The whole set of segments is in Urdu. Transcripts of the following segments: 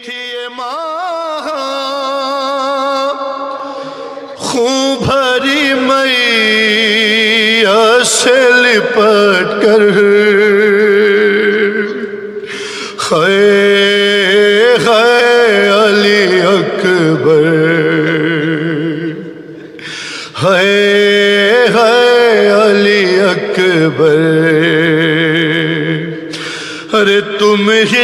تھی یہ ماں خون بھری میاں سے لپٹ کر علی اکبر علی اکبر ارے تم ہی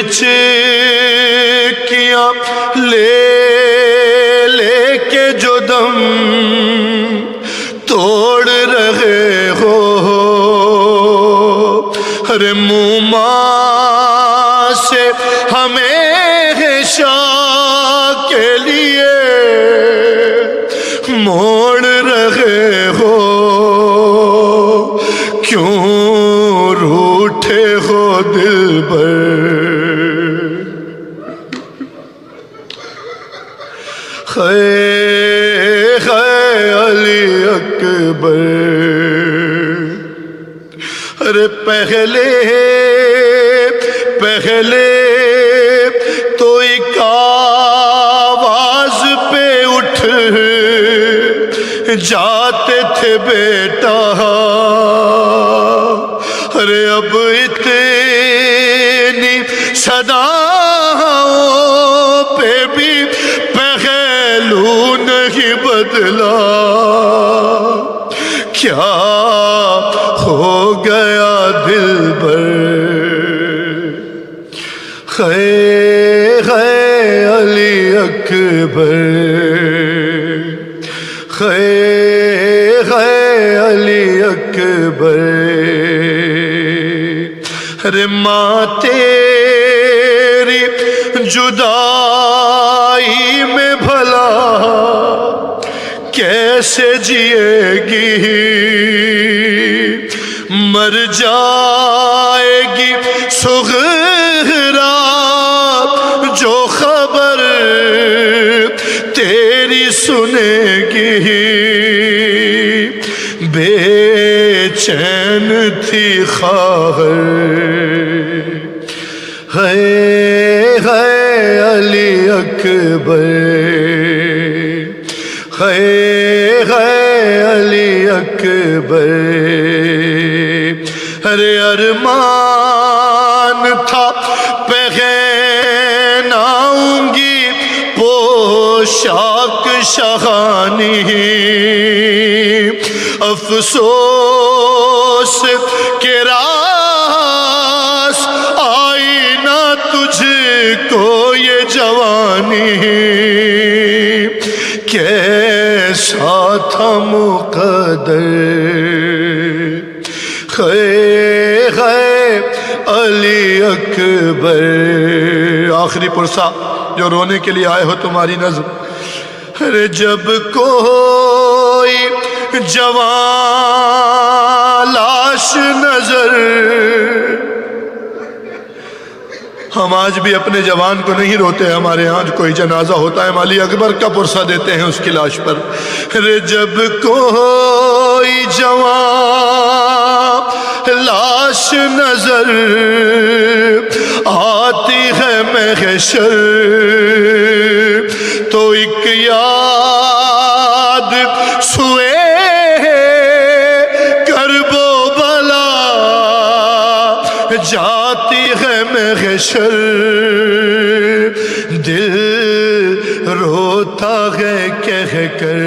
چیکیاں لے لے کے جو دم توڑ رہے ہو ارے منہ ماں سے ہمیشہ کے لیے موڑ رہے ہو کیوں روٹھے ہو دلبر علی اکبر ارے پہلے تو ایک آواز پہ اٹھ جاتے تھے بیٹا ارے اب اتنی صداؤں پہ بھی پہلو نہیں بدلا کیا ہو گیا دلبر علی اکبر علی اکبر ارے ماں تیری جدائی میں بھلا کیسے جیے گی مر جائے گی سغرا جو خبر تیری سنے گی بے چین تھی خواہر علی اکبر علی اکبر ارے ارمان تھا پہناؤں گی پوشاک شاہانی افسوس کے راس آئی نہ تجھ کو یہ جوانی کیسا تھا مقدر علی اکبر آخری پرسہ جو رونے کے لیے آئے ہو تمہاری نظم ارے جب کوئی جوان لاش نظر ہم آج بھی اپنے جوان کو نہیں روتے ہمارے ہاں کوئی جنازہ ہوتا ہے علی اکبر کا پرسہ دیتے ہیں اس کی لاش پر ارے جب کوئی جوان لاش نظر آتی ہے محشر تو ایک یاد سوئے کرب و بلا جاتی ہے محشر دل روتا ہے کہہ کر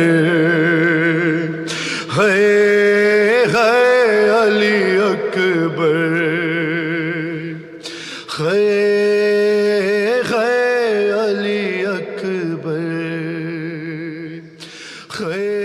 علی اکبر علی اکبر